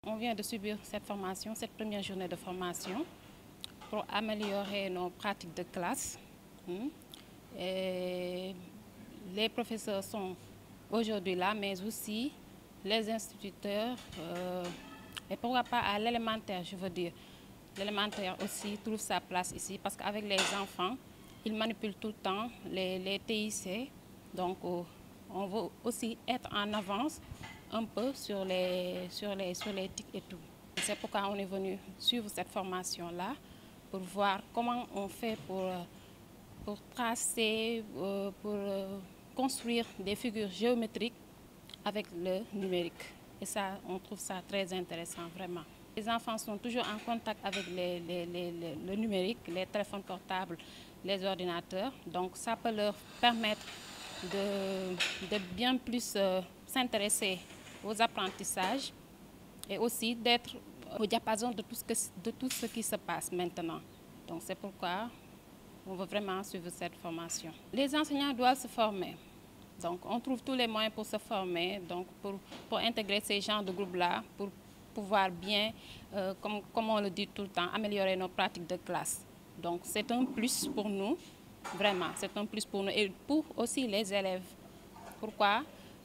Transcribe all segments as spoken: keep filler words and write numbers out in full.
on vient de subir cette formation, cette première journée de formation pour améliorer nos pratiques de classe. Et les professeurs sont aujourd'hui là, mais aussi les instituteurs, euh, et pourquoi pas à l'élémentaire, je veux dire. L'élémentaire aussi trouve sa place ici parce qu'avec les enfants, ils manipulent tout le temps les, les T I C. Donc, euh, on veut aussi être en avance un peu sur les, sur les, sur les T I C et tout. C'est pourquoi on est venu suivre cette formation-là pour voir comment on fait pour, pour tracer, pour construire des figures géométriques avec le numérique. Et ça, on trouve ça très intéressant, vraiment. Les enfants sont toujours en contact avec les, les, les, les, le numérique, les téléphones portables, les ordinateurs. Donc ça peut leur permettre de, de bien plus euh, s'intéresser aux apprentissages et aussi d'être au diapason de tout, ce que, de tout ce qui se passe maintenant. Donc c'est pourquoi on veut vraiment suivre cette formation. Les enseignants doivent se former. Donc on trouve tous les moyens pour se former, donc pour, pour intégrer ces genres de groupes-là, pour pouvoir bien, euh, comme, comme on le dit tout le temps, améliorer nos pratiques de classe. Donc c'est un plus pour nous, vraiment, c'est un plus pour nous et pour aussi les élèves. Pourquoi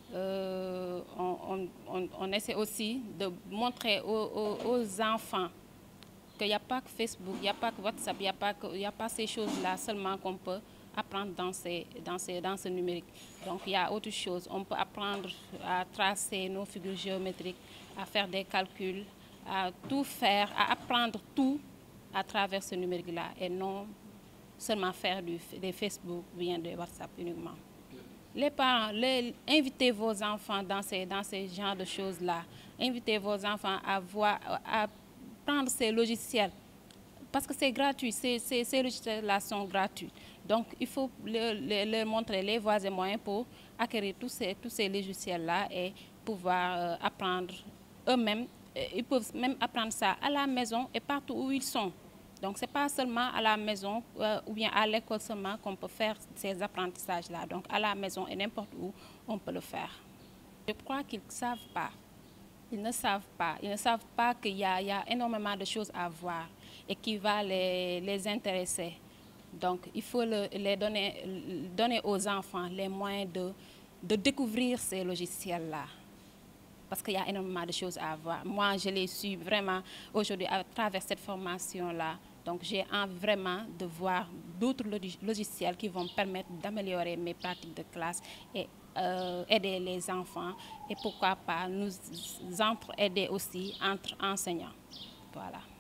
euh, on, on, on essaie aussi de montrer aux, aux, aux enfants qu'il n'y a pas que Facebook, il n'y a pas que WhatsApp, il n'y a pas, que, il n'y a pas ces choses-là seulement qu'on peut apprendre dans, ces, dans, ces, dans ce numérique. Donc il y a autre chose. On peut apprendre à tracer nos figures géométriques, à faire des calculs, à tout faire, à apprendre tout à travers ce numérique-là et non seulement faire du, des Facebook ou bien de WhatsApp uniquement. Les parents, les, invitez vos enfants dans ces, dans ces genres de choses-là. Invitez vos enfants à, voir, à prendre ces logiciels parce que c'est gratuit, ces, ces, ces logiciels-là sont gratuits. Donc il faut leur, leur, leur montrer les voies et moyens pour acquérir tous ces, tous ces logiciels-là et pouvoir euh, apprendre eux-mêmes. Ils peuvent même apprendre ça à la maison et partout où ils sont. Donc ce n'est pas seulement à la maison euh, ou bien à l'école seulement qu'on peut faire ces apprentissages-là. Donc à la maison et n'importe où, on peut le faire. Je crois qu'ils ne savent pas. Ils ne savent pas. Ils ne savent pas qu'il y, y a énormément de choses à voir et qui va les, les intéresser. Donc il faut le, les donner, donner aux enfants les moyens de, de découvrir ces logiciels-là. Parce qu'il y a énormément de choses à voir. Moi, je les suis vraiment aujourd'hui à travers cette formation-là. Donc j'ai envie vraiment de voir d'autres logiciels qui vont me permettre d'améliorer mes pratiques de classe et euh, aider les enfants. Et pourquoi pas nous entre-aider aussi entre enseignants. Voilà.